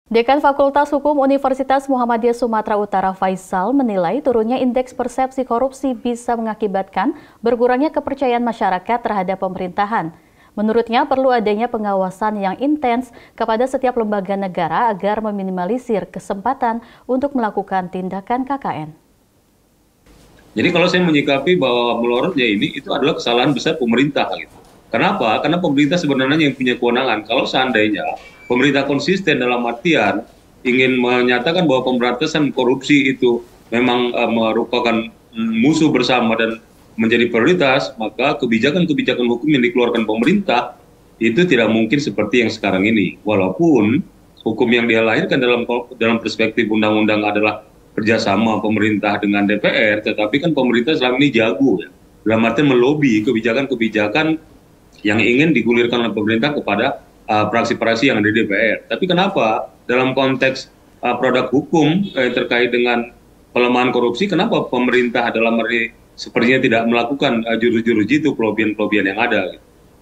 Dekan Fakultas Hukum Universitas Muhammadiyah Sumatera Utara Faisal menilai turunnya indeks persepsi korupsi bisa mengakibatkan berkurangnya kepercayaan masyarakat terhadap pemerintahan. Menurutnya perlu adanya pengawasan yang intens kepada setiap lembaga negara agar meminimalisir kesempatan untuk melakukan tindakan KKN. Jadi kalau saya menyikapi bahwa melorotnya ini itu adalah kesalahan besar pemerintah gitu. Kenapa? Karena pemerintah sebenarnya yang punya kewenangan. Kalau seandainya pemerintah konsisten dalam artian ingin menyatakan bahwa pemberantasan korupsi itu memang merupakan musuh bersama dan menjadi prioritas, maka kebijakan-kebijakan hukum yang dikeluarkan pemerintah itu tidak mungkin seperti yang sekarang ini. Walaupun hukum yang dia lahirkan dalam perspektif undang-undang adalah kerjasama pemerintah dengan DPR, tetapi kan pemerintah selama ini jago ya, dalam artian melobi kebijakan-kebijakan yang ingin digulirkan oleh pemerintah kepada praksi-praksi yang ada di DPR. Tapi kenapa dalam konteks produk hukum terkait dengan pelemahan korupsi, kenapa pemerintah dalam arti sepertinya tidak melakukan jurus-jurus itu, pelobian-pelobian yang ada?